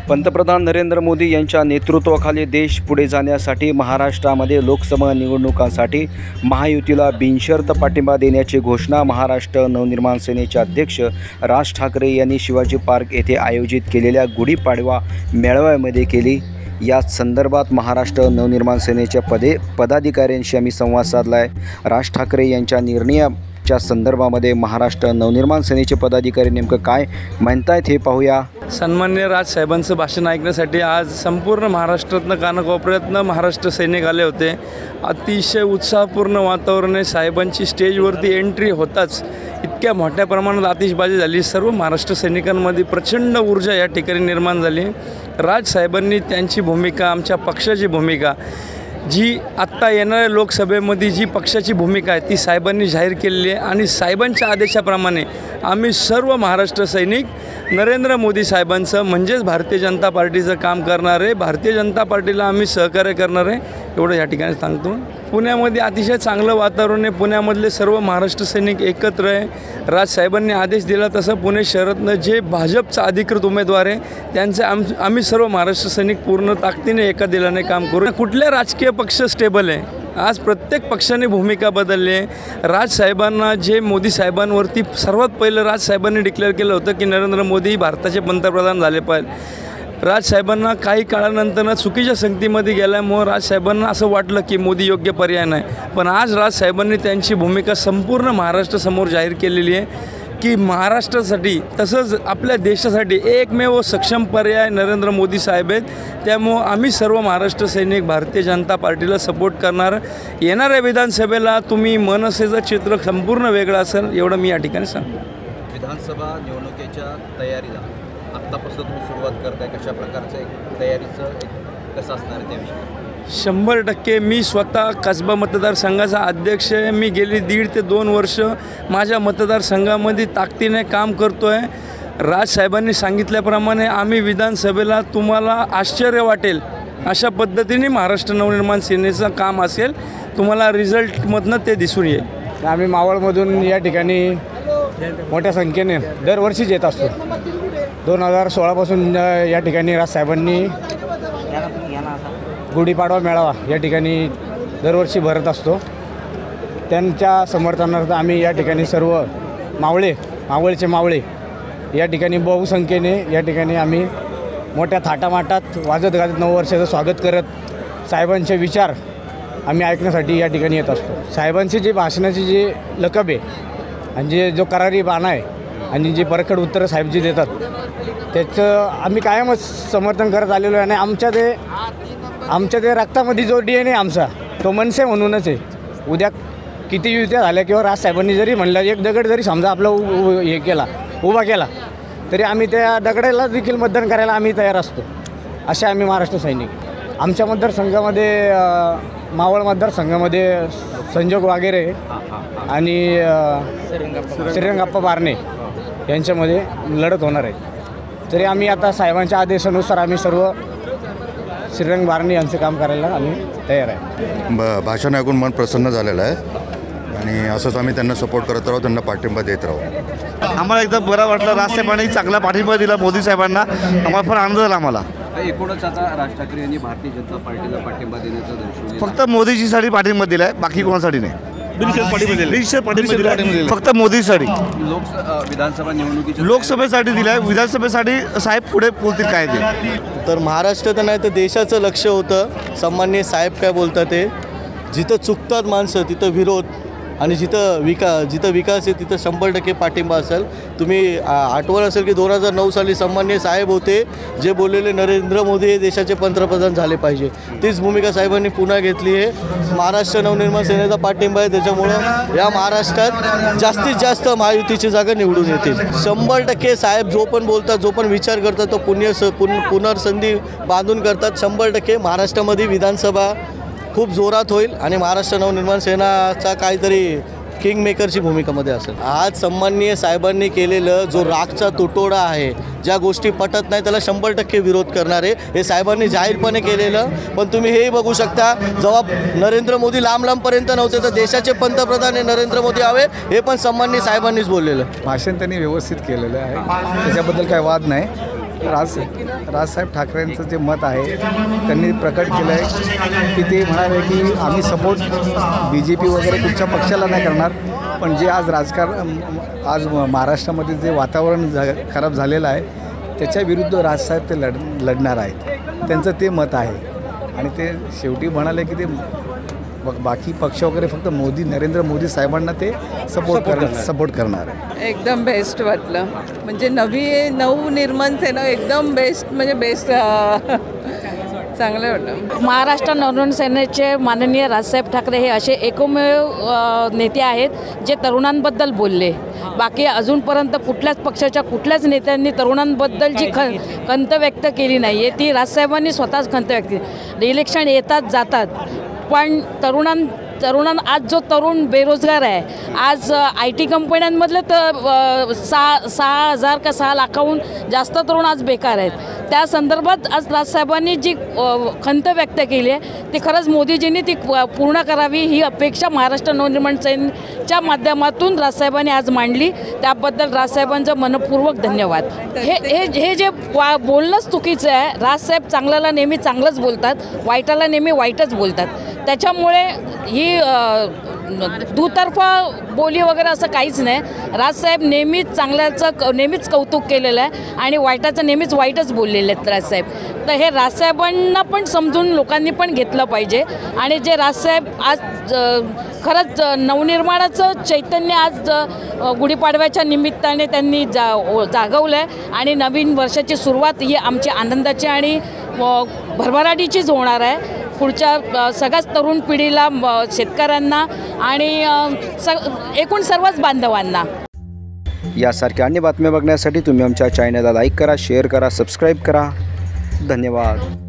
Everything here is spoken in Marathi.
पंतप्रधान नरेंद्र मोदी यांच्या नेतृत्वाखाली देश पुढे जाण्यासाठी महाराष्ट्रामध्ये लोकसभा निवडणुकांसाठी महायुतीला बिनशर्त पाठिंबा देण्याची घोषणा महाराष्ट्र नवनिर्माण सेनेचे अध्यक्ष राज ठाकरे यांनी शिवाजी पार्क येथे आयोजित केलेल्या गुढीपाडवा मेळाव्यामध्ये केली। या संदर्भात महाराष्ट्र नवनिर्माण सेनेच्या पदाधिकाऱ्यांशी आम्ही संवाद साधला आहे। राज ठाकरे यांच्या निर्णयाच्या संदर्भामध्ये महाराष्ट्र नवनिर्माण सेनेचे पदाधिकारी नेमकं काय म्हणतायत हे पाहूया। सन्माननीय राज साहेबांचं भाषण ऐकण्यासाठी आज संपूर्ण महाराष्ट्रातनं कानाकोपऱ्यातनं महाराष्ट्र सैनिक आले होते। अतिशय उत्साहपूर्ण वातावरण आहे। साहेबांची स्टेजवरती एंट्री होताच इतक्या मोठ्या प्रमाणात आतिषबाजी झाली। सर्व महाराष्ट्र सैनिकांमध्ये प्रचंड ऊर्जा या ठिकाणी निर्माण झाली। राज साहेबांनी त्यांची भूमिका, आमच्या पक्षाची भूमिका, जी आत्ता येणाऱ्या लोकसभेमध्ये जी पक्षाची भूमिका आहे ती साहेबांनी जाहीर केलेली आहे आणि साहेबांच्या आदेशाप्रमाणे आम्ही सर्व महाराष्ट्र सैनिक नरेंद्र मोदी साहेबांचं म्हणजेच भारतीय जनता पार्टीचं काम करणार आहे। भारतीय जनता पार्टीला आम्ही सहकार्य करणार आहे एवढं या ठिकाणी सांगतो। पुण्यामध्ये अतिशय चांगलं वातावरण आहे। पुण्यामधले सर्व महाराष्ट्र सैनिक एकत्र आहे। राज साहेबांनी आदेश दिला तसं पुणे शहरातनं जे भाजपचा अधिकृत उमेदवार आहे त्यांचे आम्ही सर्व महाराष्ट्र सैनिक पूर्ण ताकदीने एका दिलाने काम करू। कुठल्या राजकीय पक्ष स्टेबल आहे? आज प्रत्येक पक्षाने भूमिका बदलली आहे। राज साहेबांना जे मोदी साहेबांवरती सर्वात पहिलं राज साहेबांनी डिक्लेअर केलं होतं की नरेंद्र मोदी भारताचे पंतप्रधान झाले पाहिजे। राज साहेबांना काही काळानंतर चुकीच्या संगतीमध्ये गेल्यामुळं राज साहेबांना असं वाटलं की मोदी योग्य पर्याय नाही, पण आज राज साहेबांनी त्यांची भूमिका संपूर्ण महाराष्ट्रासमोर जाहीर केलेली आहे की महाराष्ट्रासाठी तसंच आपल्या देशासाठी एकमेव सक्षम पर्याय नरेंद्र मोदी साहेब आहेत। त्यामुळं आम्ही सर्व महाराष्ट्र सैनिक भारतीय जनता पार्टीला सपोर्ट करणार। येणाऱ्या विधानसभेला तुम्ही मनसेचं चित्र संपूर्ण वेगळं असेल एवढं मी या ठिकाणी सांगतो। विधानसभा निवडणुकीच्या तयारीला आत्तापासून तुम्ही सुरुवात करताय, कशा प्रकारचं एक तयारीचं कसं असणार आहे त्याविषयी? 100% मी स्वतः कसबा मतदारसंघाचा अध्यक्ष आहे। मी गेली 1.5 ते 2 वर्ष माझ्या मतदारसंघामध्ये ताकदीने काम करतो आहे। राज साहेबांनी सांगितल्याप्रमाणे आम्ही विधानसभेला तुम्हाला आश्चर्य वाटेल अशा पद्धतीने महाराष्ट्र नवनिर्माण सेनेचं काम असेल। तुम्हाला रिझल्टमधनं ते दिसून येईल। आम्ही मावळमधून या ठिकाणी मोठ्या संख्येने दरवर्षीच येत असतो। 2016पासून या ठिकाणी राज साहेबांनी गुढीपाडवा मेळावा या ठिकाणी दरवर्षी भरत असतो। त्यांच्या समर्थनार्थ आम्ही या ठिकाणी सर्व मावळचे मावळे या ठिकाणी बहुसंख्येने या ठिकाणी आम्ही मोठ्या थाटामाटात वाजत गाजत 9 वर्षाचं स्वागत करत साहेबांचे विचार आम्ही ऐकण्यासाठी या ठिकाणी येत असतो। साहेबांची जी भाषणाची जी लकब आहे आणि जो करारी बाणा आहे आणि जी परखड उत्तरं साहेबजी देतात त्याचं आम्ही कायमच समर्थन करत आलेलो आहे। आणि आमच्या ते रक्तामध्ये जो DNA आमचा तो मनसे म्हणूनच आहे। उद्या किती युत्या झाल्या किंवा राज साहेबांनी जरी म्हणलं एक दगड जरी समजा आपला उभा केला तरी आम्ही त्या दगडाला देखील मतदान करायला आम्ही तयार असतो। असे आम्ही महाराष्ट्र सैनिक। आमच्या मतदारसंघामध्ये मावळ मतदारसंघामध्ये संजोग वागेरे आणि श्रीरंगाप्पा बारणे यांच्यामध्ये लढत होणार आहे। तरी आम्ही आता साहेबांच्या आदेशानुसार आम्ही सर्व श्रीरंग बारणे यांचं काम करायला आम्ही तयार आहे। भाषण ऐकून मन प्रसन्न झालेलं आहे आणि असंच आम्ही त्यांना सपोर्ट करत राहू, त्यांना पाठिंबा देत राहू। आम्हाला एकदम बरं वाटलं। राज साहेबांनी चांगला पाठिंबा दिला मोदी साहेबांना, आम्हाला पण आनंद झाला। आम्हाला एकूणच आता राज ठाकरे यांनी भारतीय जनता पार्टीला पाठिंबा देण्याचं दर्शवलं। फक्त मोदीजीसाठी पाठिंबा दिला आहे, बाकी कोणासाठी नाही। फक्त मोदीसाठी विधानसभा निवडणुकीच्या लोकसभेसाठी दिला आहे। विधानसभेसाठी साहेब पुढे बोलतील काय ते। तर महाराष्ट्रात नाही तर देशाचं लक्ष होतं सन्माननीय साहेब काय बोलतात ते। जिथं चुकतात माणसं तिथं विरोध आणि जिथं विकास आहे तिथं 100% पाठिंबा असेल। तुम्ही आठवण असेल की 2009 साली सन्माननीय साहेब होते जे बोललेले नरेंद्र मोदी हे देशाचे पंतप्रधान झाले पाहिजे। तीच भूमिका साहेबांनी पुन्हा घेतली आहे। महाराष्ट्र नवनिर्माण सेनेचा पाठिंबा आहे, त्याच्यामुळं या महाराष्ट्रात जास्तीत जास्त महायुतीची जागा निवडून येतील। 100% साहेब जो पण बोलतात, जो पण विचार करतात तो पुनर्संधी बांधून करतात। 100% महाराष्ट्रामध्ये विधानसभा खूप जोरात होईल आणि महाराष्ट्र नवनिर्माण सेनाचा काहीतरी किंग मेकरची भूमिकामध्ये असेल। आज सन्माननीय साहेबांनी केलेलं जो रागचा तुटवडा आहे, ज्या गोष्टी पटत नाही त्याला 100% विरोध करणार आहे, हे साहेबांनी जाहीरपणे केलेलं। पण तुम्ही हेही बघू शकता जेव्हा नरेंद्र मोदी लांबपर्यंत नव्हते तर देशाचे पंतप्रधान हे नरेंद्र मोदी हवे हे पण सन्माननीय साहेबांनीच बोललेलं। भाषण त्यांनी व्यवस्थित केलेलं आहे, त्याच्याबद्दल काही वाद नाही। राजसाहेब ठाकरेंचं जे मत आहे त्यांनी प्रकट केलं आहे की ते म्हणाले की आम्ही सपोर्ट BJP वगैरे कुठच्या पक्षाला नाही करणार, पण जे आज आज महाराष्ट्रामध्ये जे वातावरण खराब झालेलं आहे त्याच्या विरुद्ध राजसाहेब ते लढणार आहेत, त्यांचं ते मत आहे. आणि ते शेवटी म्हणाले की ते बाकी पक्ष वगैरे फक्त नरेंद्र मोदी साहेबांना ते सपोर्ट करणार आहे. एकदम बेस्ट वाटलं, म्हणजे नवनिर्माण सेना एकदम बेस्ट, म्हणजे बेस्ट चांगलं वाटलं. महाराष्ट्र नवनिर्माण सेनेचे माननीय राजसाहेब ठाकरे हे असे एकमेव नेते आहेत जे तरुणांबद्दल बोलले. बाकी अजूनपर्यंत कुठल्याच पक्षाच्या कुठल्याच नेत्यांनी तरुणांबद्दल जी खंत व्यक्त केली नाही आहे ती राजसाहेबांनी स्वतःच खंत व्यक्त केली. इलेक्शन येतात जातात, पण आज जो तरुण बेरोजगार आहे, आज IT कंपन्यांमधले तर 6,000 का 6 लाखाहून जास्त तरुण आज बेकार आहेत. त्या संदर्भात आज राजसाहेबांनी जी खंत व्यक्त केली आहे ती खरंच मोदीजींनी ती पूर्ण करावी ही अपेक्षा महाराष्ट्र नवनिर्माण सेनेच्या माध्यमातून राजसाहेबांनी आज मांडली. त्याबद्दल राजसाहेबांचं मनपूर्वक धन्यवाद. हे जे बोलणंच चुकीचं आहे. राजसाहेब चांगल्याला नेहमी चांगलंच बोलतात, वाईटाला नेहमी वाईटच बोलतात. त्याच्यामुळे ही दुतर्फा बोली वगैरे असं काहीच नाही. राजसाहेब नेहमीच चांगल्याचं नेहमीच कौतुक केलेलं आहे आणि वाईटाचं नेहमीच वाईटच बोललेले आहेत राजसाहेब. तर हे राजसाहेबांना पण समजून लोकांनी पण घेतलं पाहिजे. आणि जे राजसाहेब आज खरंच नवनिर्माणाचं चैतन्य आज गुढीपाडव्याच्या निमित्ताने त्यांनी जागवलं आहे आणि नवीन वर्षाची सुरुवात ही आमची आनंदाची आणि भरभराटीचीच होणार आहे. पुढच्या सगळ्याच तरुण पिढीला, शेतकऱ्यांना आणि एकूण सर्वच बांधवांना. यासारख्या अन्य बातम्या बघण्यासाठी तुम्ही आमच्या चॅनलला लाईक करा, शेअर करा, सबस्क्राईब करा. धन्यवाद.